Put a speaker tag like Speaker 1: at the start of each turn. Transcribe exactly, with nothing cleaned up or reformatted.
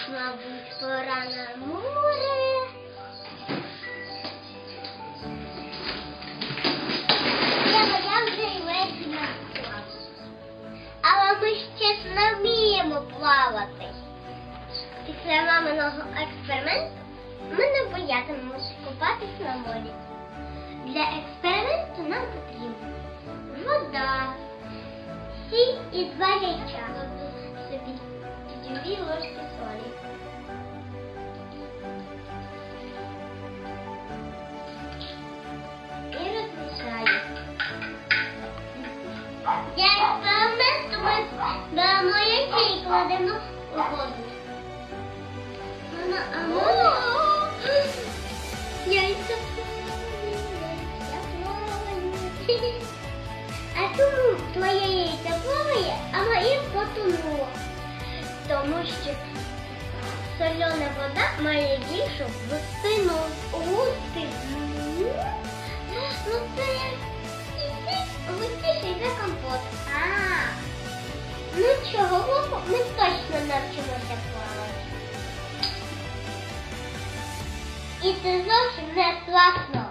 Speaker 1: мабуть, пора на море. Я вже й весь наплав. Але ми ще не вміємо плавати. Після маминого експерименту ми не боятимемося купатись на морі. Для експерименту нам потрібна вода, сіль і два яйця. Собі дві ложки солі. І розмішаю. Для експерименту ми беремо яйця і кладемо у воду. Мама, а можна? Яйця плавають. А чому твоє яйця плаває, а моє потонуло? Тому що солена вода має більшу густину. Густину? Ну це густіший за компот. А, ну чого, ми точно навчимося плавати. І це зовсім не страшно.